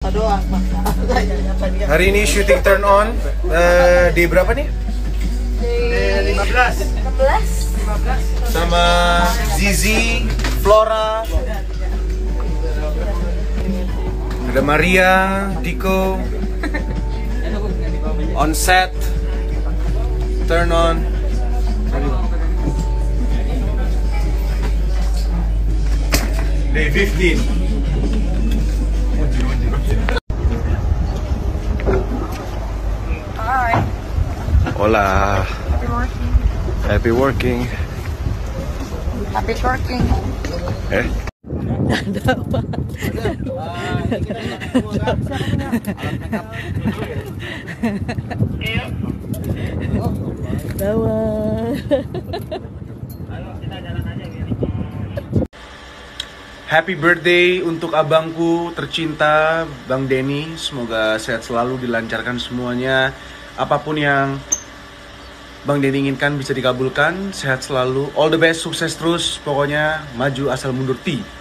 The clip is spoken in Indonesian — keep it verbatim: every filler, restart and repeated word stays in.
doang. Hari ini shooting turn on uh, di berapa nih? Di lima belas. enam belas. Sama Zizi, Flora, ada Maria, Diko, on set, turn on. Day fifteen. Hi. Hola. Happy working. Happy working. Happy working. Eh? Happy birthday untuk abangku tercinta, Bang Denny. Semoga sehat selalu, dilancarkan semuanya. Apapun yang Bang Denny inginkan bisa dikabulkan. Sehat selalu, all the best, sukses terus. Pokoknya maju asal mundur ti.